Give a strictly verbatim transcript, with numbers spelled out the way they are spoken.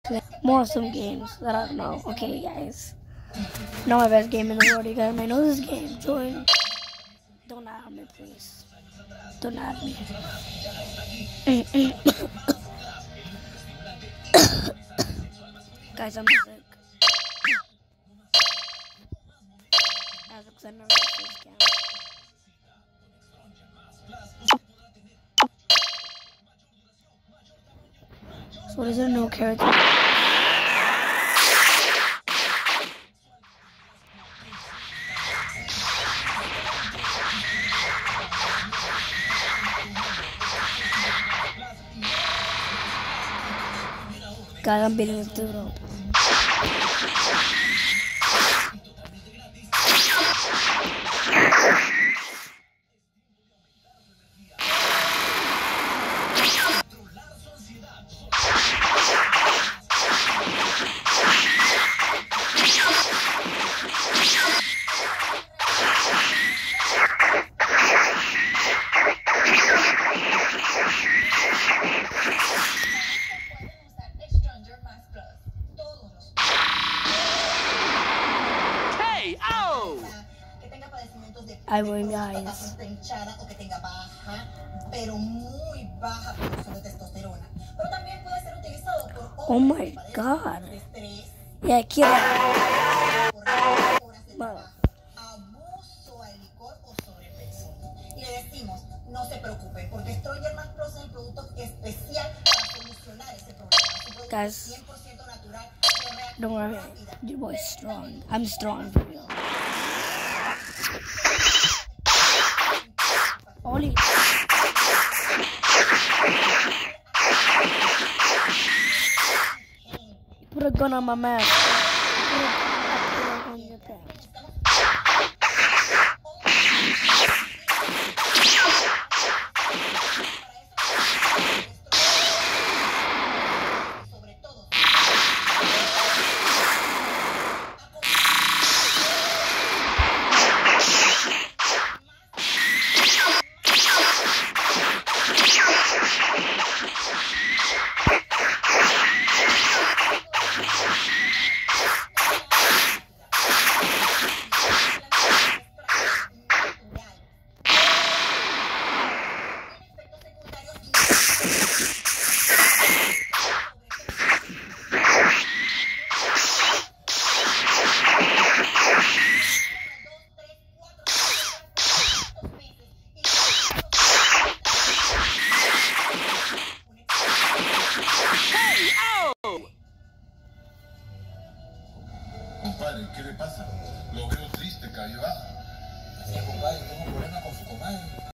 More some games that I don't know. Okay, guys. Not my best game in the world, you guys. I know this game. Join. Don't add me, please. Don't add me. Guys, I'm sick. As because I never got this game. So what is there? No character. Guys, I'm beating this dude up. I win, guys. Oh my god. Yeah, kill it. Wow. Guys, don't worry. Your boy's strong. I'm strong for real. Ollie. Put a gun on my mouth. Put a gun on your pants. Compadre, ¿qué le pasa? Lo veo triste, cabizbajo. Sí, compadre, tengo un problema con su comadre.